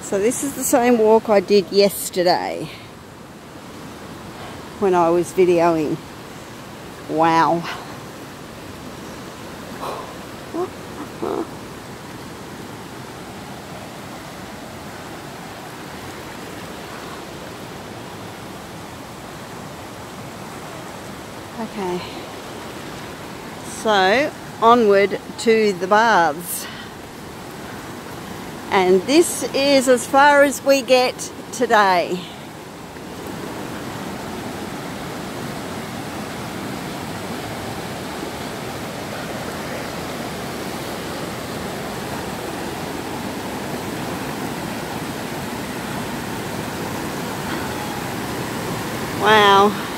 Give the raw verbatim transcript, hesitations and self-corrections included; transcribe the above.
So this is the same walk I did yesterday when I was videoing. Wow. Okay, so onward to the baths, and this is as far as we get today. Wow.